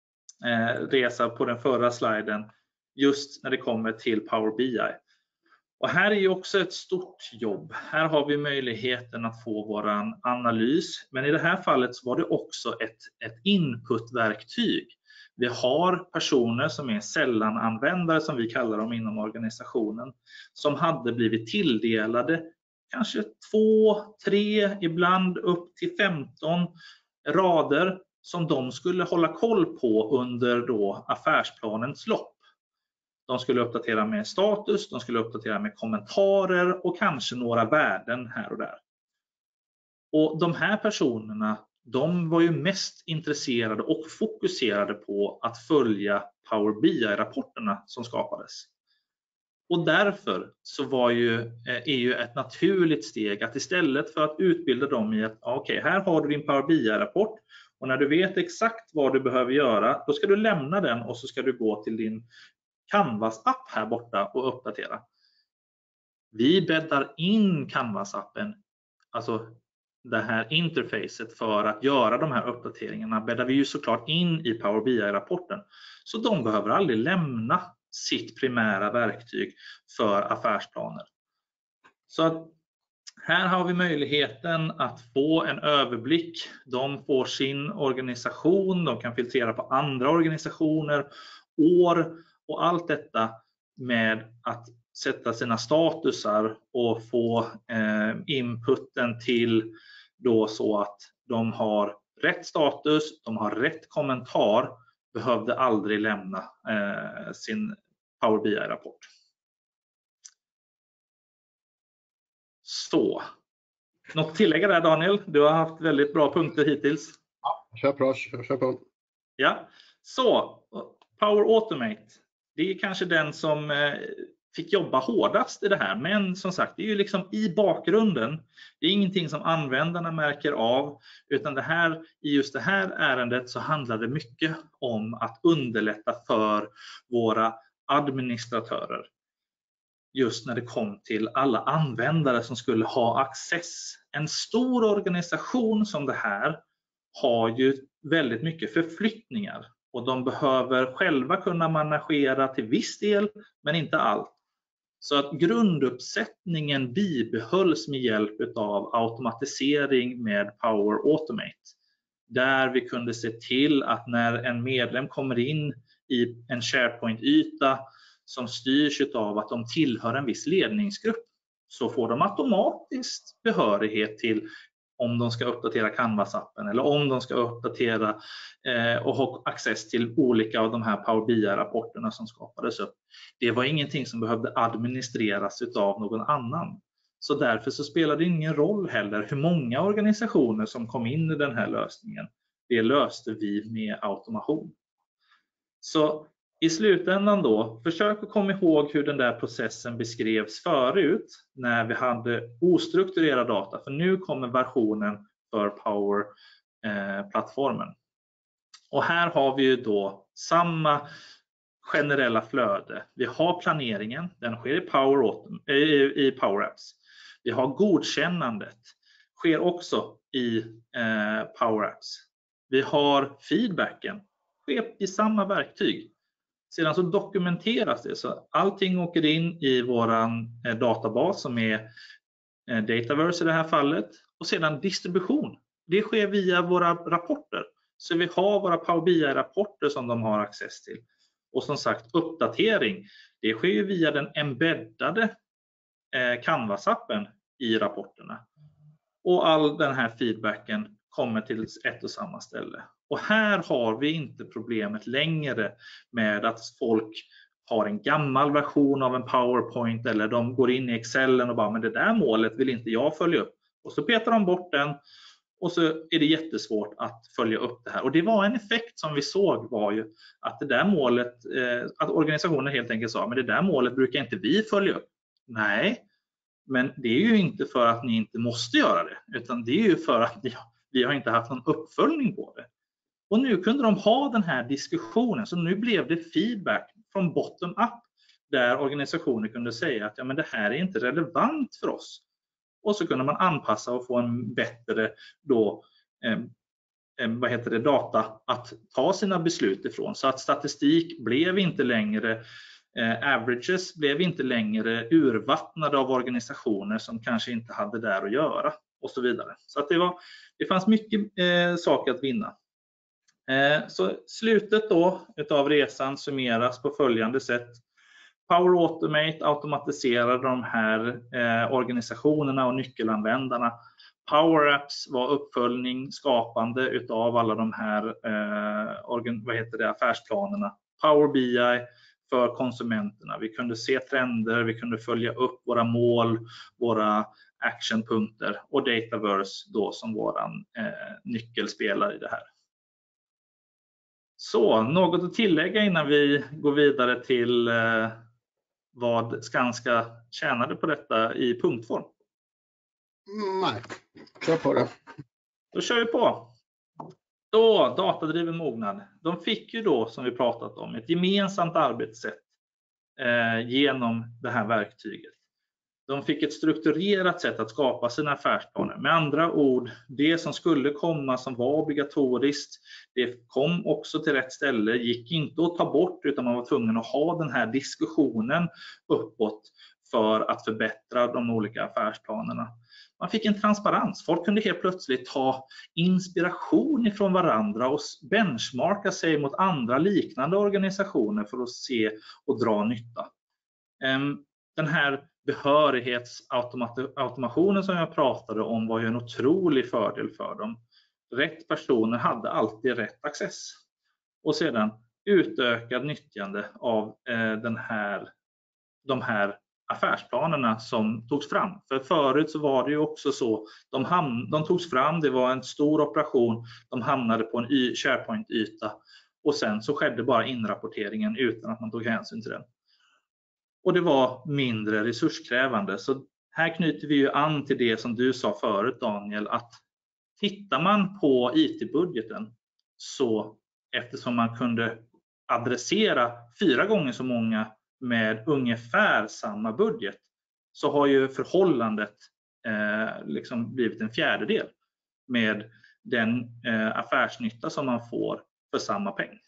eh, resa på den förra sliden, just när det kommer till Power B I. Och här är ju också ett stort jobb. Här har vi möjligheten att få våran analys. Men i det här fallet så var det också ett, ett inputverktyg. Vi har personer som är sällananvändare som vi kallar dem inom organisationen. Som hade blivit tilldelade kanske två, tre, ibland upp till femton rader som de skulle hålla koll på under då affärsplanens lopp. De skulle uppdatera med status, de skulle uppdatera med kommentarer och kanske några värden här och där. Och de här personerna, de var ju mest intresserade och fokuserade på att följa Power B I-rapporterna som skapades. Och därför så var ju, är ju ett naturligt steg att istället för att utbilda dem i att okej, okay, här har du din Power B I-rapport och när du vet exakt vad du behöver göra, då ska du lämna den och så ska du gå till din Canvas-app här borta och uppdatera. Vi bäddar in Canvas-appen, alltså det här interfacet för att göra de här uppdateringarna bäddar vi ju såklart in i Power B I-rapporten. Så de behöver aldrig lämna sitt primära verktyg för affärsplaner. Så att här har vi möjligheten att få en överblick. De får sin organisation, de kan filtrera på andra organisationer, år och allt detta med att sätta sina statusar och få eh, inputen till då så att de har rätt status, de har rätt kommentar, behövde aldrig lämna eh, sin Power B I-rapport. Så, något tillägga där Daniel? Du har haft väldigt bra punkter hittills. Ja, kör på, kör, kör på. Ja, så Power Automate, det är kanske den som eh, fick jobba hårdast i det här, men som sagt, det är ju liksom i bakgrunden. Det är ingenting som användarna märker av, utan det här, i just det här ärendet så handlar det mycket om att underlätta för våra administratörer. Just när det kom till alla användare som skulle ha access. En stor organisation som det här har ju väldigt mycket förflyttningar och de behöver själva kunna managera till viss del, men inte allt. Så att grunduppsättningen bibehölls med hjälp av automatisering med Power Automate. Där vi kunde se till att när en medlem kommer in i en SharePoint-yta som styrs av att de tillhör en viss ledningsgrupp, så får de automatiskt behörighet till om de ska uppdatera Canvas-appen eller om de ska uppdatera eh, och ha access till olika av de här Power B I-rapporterna som skapades upp. Det var ingenting som behövde administreras av någon annan. Så därför så spelade det ingen roll heller hur många organisationer som kom in i den här lösningen. Det löste vi med automation. Så i slutändan då, försök att komma ihåg hur den där processen beskrevs förut när vi hade ostrukturerad data. För nu kommer versionen för Power-plattformen. Och här har vi ju då samma generella flöde. Vi har planeringen, den sker i Power, i Power Apps. Vi har godkännandet, sker också i Power Apps. Vi har feedbacken, sker i samma verktyg. Sedan så dokumenteras det, så allting åker in i våran databas som är Dataverse i det här fallet. Och sedan distribution, det sker via våra rapporter. Så vi har våra Power B I-rapporter som de har access till. Och som sagt, uppdatering, det sker ju via den embeddade Canvas-appen i rapporterna. Och all den här feedbacken kommer till ett och samma ställe. Och här har vi inte problemet längre med att folk har en gammal version av en PowerPoint eller de går in i Excel och bara, men det där målet vill inte jag följa upp. Och så petar de bort den och så är det jättesvårt att följa upp det här. Och det var en effekt som vi såg var ju att det där målet, att organisationen helt enkelt sa, men det där målet brukar inte vi följa upp. Nej, men det är ju inte för att ni inte måste göra det, utan det är ju för att vi, vi har inte haft någon uppföljning på det. Och nu kunde de ha den här diskussionen, så nu blev det feedback från bottom up där organisationer kunde säga att ja, men det här är inte relevant för oss. Och så kunde man anpassa och få en bättre då, eh, vad heter det, data att ta sina beslut ifrån. Så att statistik blev inte längre, eh, averages blev inte längre urvattnade av organisationer som kanske inte hade där att göra och så vidare. Så att det, var, det fanns mycket eh, saker att vinna. Så slutet då utav resan summeras på följande sätt. Power Automate automatiserade de här eh, organisationerna och nyckelanvändarna. Power Apps var uppföljning, skapande utav alla de här eh, organ, vad heter det, affärsplanerna. Power B I för konsumenterna. Vi kunde se trender, vi kunde följa upp våra mål, våra actionpunkter och Dataverse då som våran eh, nyckelspelare i det här. Så, något att tillägga innan vi går vidare till eh, vad Skanska tjänade på detta i punktform? Mm, nej, kör på det. Då kör vi på. Då, datadriven mognad. De fick ju då, som vi pratat om, ett gemensamt arbetssätt eh, genom det här verktyget. De fick ett strukturerat sätt att skapa sina affärsplaner. Med andra ord, det som skulle komma som var obligatoriskt, det kom också till rätt ställe, gick inte att ta bort utan man var tvungen att ha den här diskussionen uppåt för att förbättra de olika affärsplanerna. Man fick en transparens. Folk kunde helt plötsligt ta inspiration ifrån varandra och benchmarka sig mot andra liknande organisationer för att se och dra nytta. Den här behörighetsautomationen som jag pratade om var ju en otrolig fördel för dem. Rätt personer hade alltid rätt access. Och sedan utökad nyttjande av den här, de här affärsplanerna som togs fram. För förut så var det ju också så, de, ham- de togs fram, det var en stor operation, de hamnade på en y- SharePoint-yta och sen så skedde bara inrapporteringen utan att man tog hänsyn till den. Och det var mindre resurskrävande. Så här knyter vi ju an till det som du sa förut, Daniel, att tittar man på I T-budgeten så eftersom man kunde adressera fyra gånger så många med ungefär samma budget så har ju förhållandet eh, liksom blivit en fjärdedel med den eh, affärsnytta som man får för samma peng.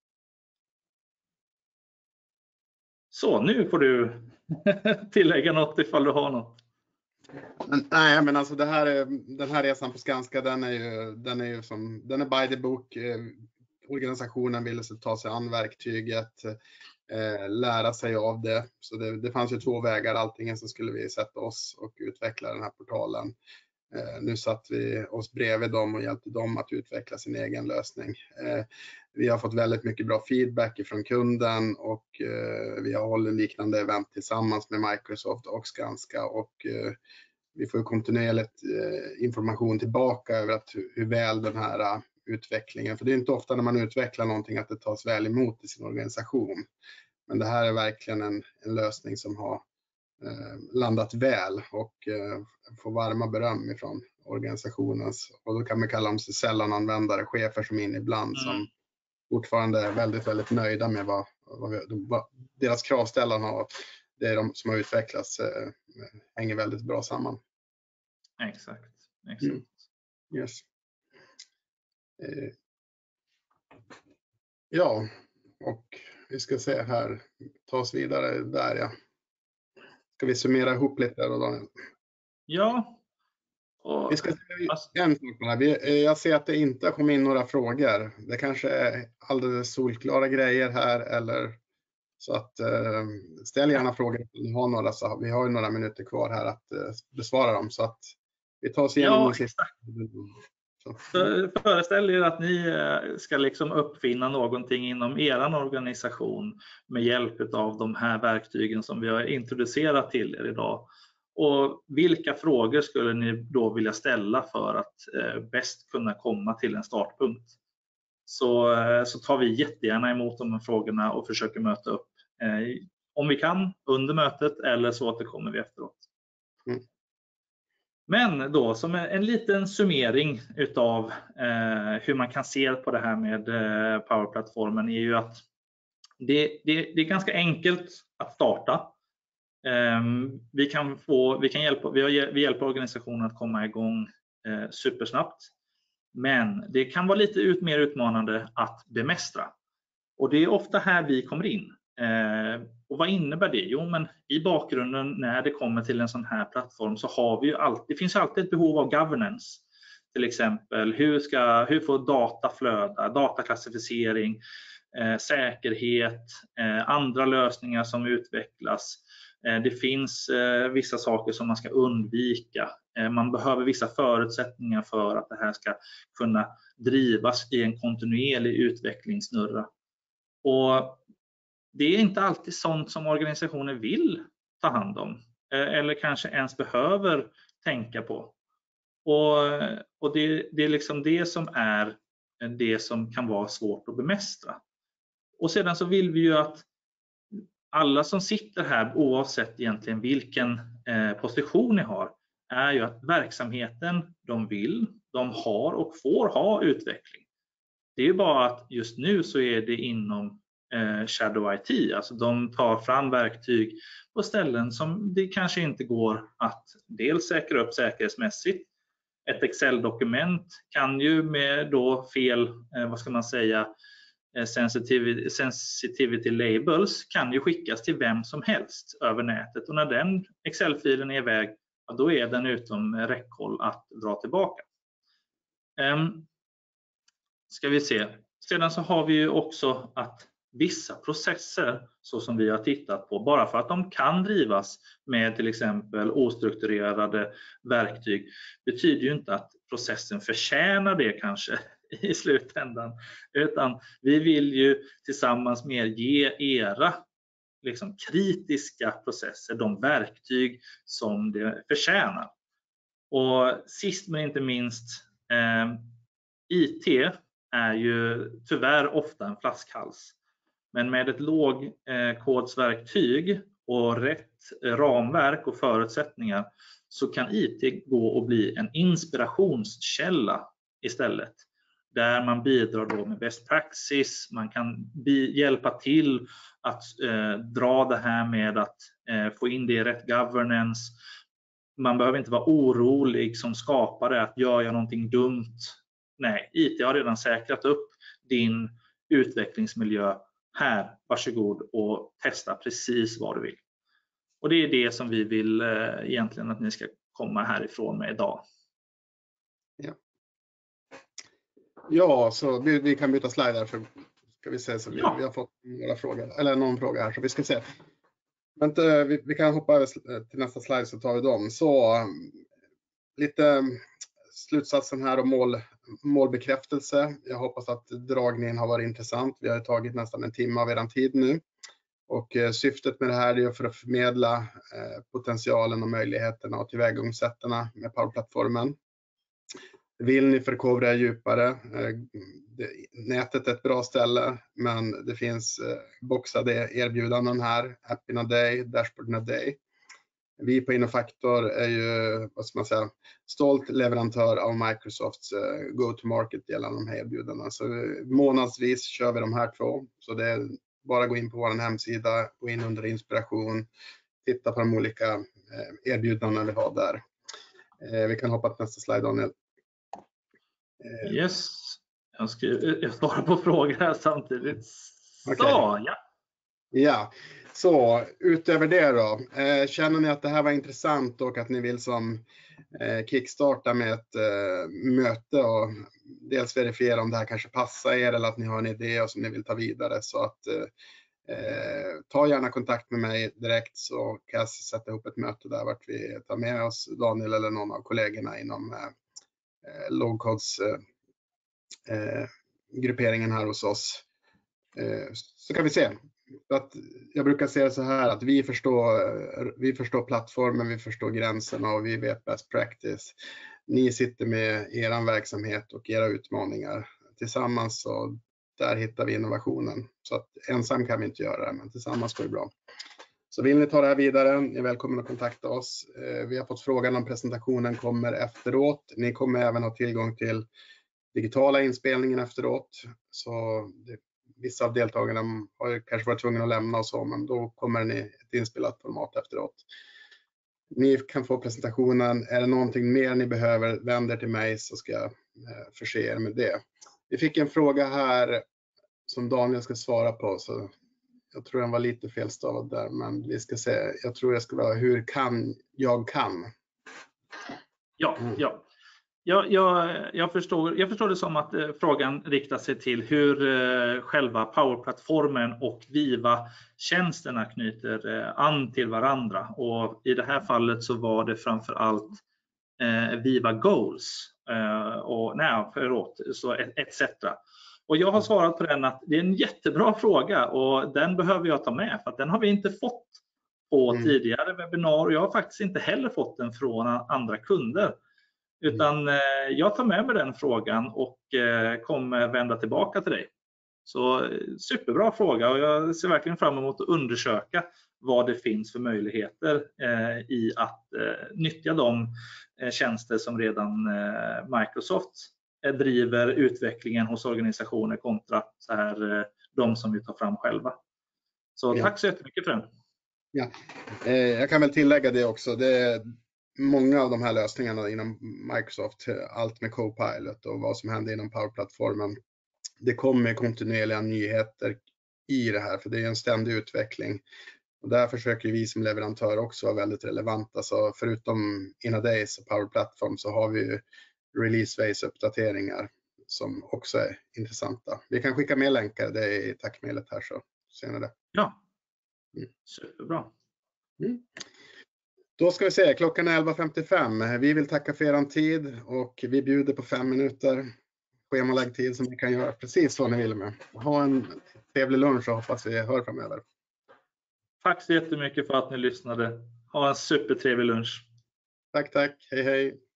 Så nu får du tillägga något ifall du har något. Men, nej, men alltså det här är, den här resan på Skanska, den är ju, den är ju som, den är by the book. Eh, organisationen ville sig ta sig an verktyget, eh, lära sig av det. Så det, det fanns ju två vägar. Antingen så skulle vi sätta oss och utveckla den här portalen. Eh, nu satt vi oss bredvid dem och hjälpte dem att utveckla sin egen lösning. Eh, vi har fått väldigt mycket bra feedback från kunden och eh, vi har hållit liknande event tillsammans med Microsoft och Skanska och eh, vi får kontinuerligt eh, information tillbaka över att hur, hur väl den här uh, utvecklingen, för det är inte ofta när man utvecklar någonting att det tas väl emot i sin organisation. Men det här är verkligen en, en lösning som har eh, landat väl och eh, får varma beröm ifrån organisationens, och då kan man kalla dem sig sällananvändare, chefer som in ibland mm. som fortfarande är väldigt, väldigt nöjda med vad, vad, vi, vad deras kravställan har. Det är de som har utvecklats eh, hänger väldigt bra samman. Exakt. Exakt. Mm. Yes. Eh. Ja, och vi ska se här, ta oss vidare där ja. Ska vi summera ihop lite då, Daniel? Ja. Och, vi ska säga en sak här. Vi, jag ser att det inte har kommit in några frågor. Det kanske är alldeles solklara grejer här eller så att eh, ställ gärna frågor om ni har några, så vi har ju några minuter kvar här att eh, besvara dem, så att vi tar oss igenom. Ja, exakt. För, föreställ er att ni ska liksom uppfinna någonting inom er organisation med hjälp av de här verktygen som vi har introducerat till er idag. Och vilka frågor skulle ni då vilja ställa för att eh, bäst kunna komma till en startpunkt? Så, eh, så tar vi jättegärna emot de här frågorna och försöker möta upp eh, om vi kan under mötet, eller så återkommer vi efteråt. Mm. Men då som en liten summering utav eh, hur man kan se på det här med eh, Power-plattformen är ju att det, det, det är ganska enkelt att starta. Eh, vi kan få, vi kan hjälpa, vi, har, vi hjälper organisationen att komma igång eh, supersnabbt. Men det kan vara lite ut, mer utmanande att bemästra. Och det är ofta här vi kommer in. Eh, och vad innebär det? Jo, men i bakgrunden när det kommer till en sån här plattform så har vi ju alltid, det finns alltid ett behov av governance. Till exempel, hur, ska, hur får data flöda, dataklassificering, eh, säkerhet, eh, andra lösningar som utvecklas. Eh, det finns eh, vissa saker som man ska undvika. Eh, man behöver vissa förutsättningar för att det här ska kunna drivas i en kontinuerlig utvecklingssnurra. Och det är inte alltid sånt som organisationer vill ta hand om eller kanske ens behöver tänka på. Och, och det, det är liksom det som är det som kan vara svårt att bemästra. Och sedan så vill vi ju att alla som sitter här, oavsett egentligen vilken eh, position ni har, är ju att verksamheten de vill, de har och får ha utveckling. Det är ju bara att just nu så är det inom eh, Shadow I T, alltså de tar fram verktyg på ställen som det kanske inte går att dels säkra upp säkerhetsmässigt. Ett Excel-dokument kan ju med då fel, eh, vad ska man säga, eh, sensitivity, sensitivity labels kan ju skickas till vem som helst över nätet, och när den Excel-filen är iväg, ja, då är den utom räckhåll att dra tillbaka. Um, ska vi se. Sedan så har vi ju också att vissa processer, så som vi har tittat på, bara för att de kan drivas med till exempel ostrukturerade verktyg, betyder ju inte att processen förtjänar det kanske i slutändan, utan vi vill ju tillsammans med er ge era liksom kritiska processer de verktyg som det förtjänar. Och sist men inte minst, eh, I T är ju tyvärr ofta en flaskhals. Men med ett lågkodsverktyg och rätt ramverk och förutsättningar så kan I T gå och bli en inspirationskälla istället. Där man bidrar då med best practice, man kan hjälpa till att eh, dra det här med att eh, få in det i rätt governance. Man behöver inte vara orolig som skapare att gör jag någonting dumt. Nej, I T har redan säkrat upp din utvecklingsmiljö. Här, varsågod och testa precis vad du vill. Och det är det som vi vill eh, egentligen att ni ska komma härifrån med idag. Ja, ja så vi, vi kan byta slide här, så ska vi se. Så vi, ja. vi har fått några frågor, eller någon fråga här, så vi ska se. Men vi, vi kan hoppa över till nästa slide, så tar vi dem. Så lite slutsatsen här och mål, målbekräftelse. Jag hoppas att dragningen har varit intressant. Vi har tagit nästan en timme av er tid nu. Och eh, syftet med det här är för att förmedla eh, potentialen och möjligheterna och tillvägagångssätterna med Power-plattformen. Vill ni förkovra djupare? Eh, det, nätet är ett bra ställe, men det finns eh, boxade erbjudanden här. App in a day, dashboard in a day. Vi på Innofactor är ju, vad ska man säga, stolt leverantör av Microsofts uh, go-to-market gällande de här erbjudandena. Så uh, månadsvis kör vi de här två. Så det är bara att gå in på vår hemsida, gå in under inspiration, titta på de olika uh, erbjudanden vi har där. Uh, vi kan hoppa till nästa slide, Daniel. Uh, yes, jag ska jag svarar på frågor här samtidigt. Så, okay. ja. Ja. Så utöver det då, eh, känner ni att det här var intressant och att ni vill som eh, kickstarta med ett eh, möte och dels verifiera om det här kanske passar er, eller att ni har en idé och som ni vill ta vidare, så att eh, ta gärna kontakt med mig direkt, så kan jag sätta ihop ett möte där vart vi tar med oss Daniel eller någon av kollegorna inom eh, logcodes eh, grupperingen här hos oss, eh, så kan vi se. Att jag brukar säga så här att vi förstår, vi förstår plattformen, vi förstår gränserna och vi vet best practice. Ni sitter med er verksamhet och era utmaningar tillsammans, så där hittar vi innovationen. Så att ensam kan vi inte göra det, men tillsammans går det bra. Så vill ni ta det här vidare, ni är välkomna att kontakta oss. Vi har fått frågan om presentationen kommer efteråt. Ni kommer även ha tillgång till digitala inspelningen efteråt. Så det vissa av deltagarna har kanske varit tvungna att lämna och så, men då kommer ni ett inspelat format efteråt. Ni kan få presentationen. Är det någonting mer ni behöver, vänd er till mig så ska jag förse er med det. Vi fick en fråga här som Daniel ska svara på, så jag tror den var lite felstavad där, men vi ska se. Jag tror jag ska vara hur kan jag kan. Ja, ja. Jag, jag, jag, förstår, jag förstår det som att eh, frågan riktar sig till hur eh, själva Power-plattformen och Viva-tjänsterna knyter eh, an till varandra. Och i det här fallet så var det framför allt eh, Viva Goals eh, och nej, förlåt, så et cetera. Och jag har svarat på den att det är en jättebra fråga och den behöver jag ta med, för att den har vi inte fått på Mm. tidigare webbinar. Jag har faktiskt inte heller fått den från andra kunder. Utan eh, jag tar med mig den frågan och eh, kommer vända tillbaka till dig. Så superbra fråga och jag ser verkligen fram emot att undersöka vad det finns för möjligheter eh, i att eh, nyttja de eh, tjänster som redan eh, Microsoft eh, driver utvecklingen hos organisationer kontra så här, eh, de som vi tar fram själva. Så Ja. tack så jättemycket för den. Ja. Eh, jag kan väl tillägga det också. Det är många av de här lösningarna inom Microsoft, allt med Copilot och vad som händer inom Power-plattformen. Det kommer kontinuerliga nyheter i det här, för det är en ständig utveckling. Och där försöker vi som leverantör också vara väldigt relevanta. Så förutom In-A-Days och Power Platform så har vi release-phase-uppdateringar som också är intressanta. Vi kan skicka med länkar det är i tackmejlet här så ser ni det. Ja, mm. Superbra. Mm. Då ska vi se, klockan är elva femtiofem. Vi vill tacka för er tid och vi bjuder på fem minuter schemalägg tid som ni kan göra precis vad ni vill med. Ha en trevlig lunch och hoppas vi hör framöver. Tack så jättemycket för att ni lyssnade. Ha en supertrevlig lunch. Tack, tack. Hej, hej.